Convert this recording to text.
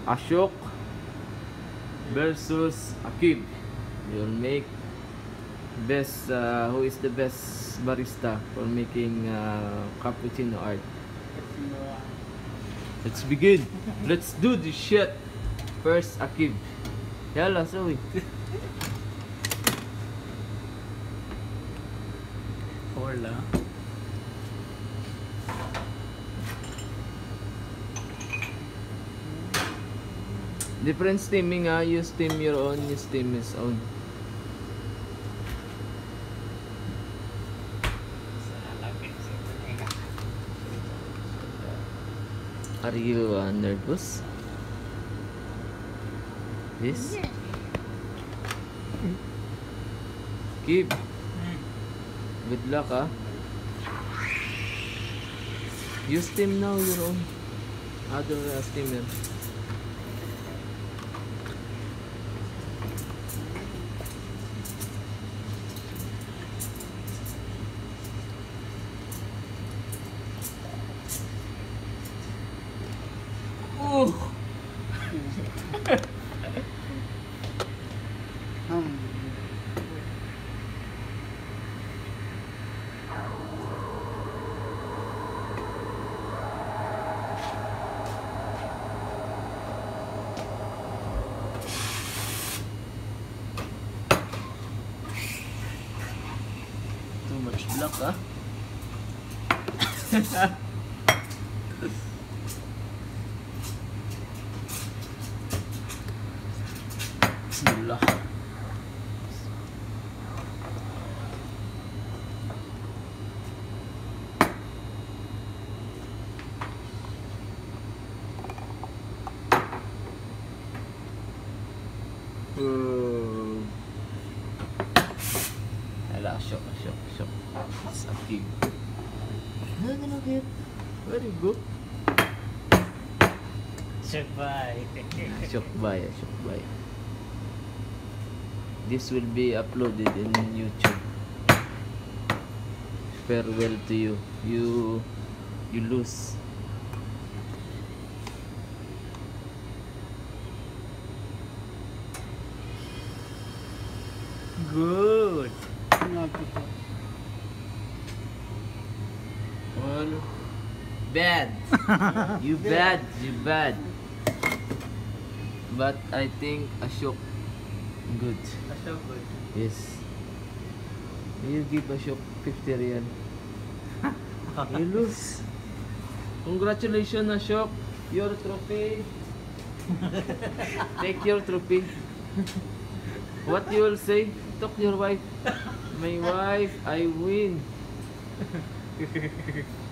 Ashok versus Akib. You'll make best. Who is the best barista for making cappuccino art? Let's begin. Let's do this shit. First, Akib. Yalla, Zoe. Hola. Different steaming, you steam your own, you steam his own. Are you nervous? Yes? Keep. Good luck, ah. You steam now your own. Other steamer. Too much block, ah. Bismillah. Hala, shock. It's Akib. Very good. Shock by. This will be uploaded in YouTube. Farewell to you. You lose. Good. Well, bad. You bad. But I think Ashok good. Ashok good. Yes. You give Ashok 50 real. You lose. Congratulations, Ashok. Your trophy. Take your trophy. What you will say? Talk to your wife. My wife, I win.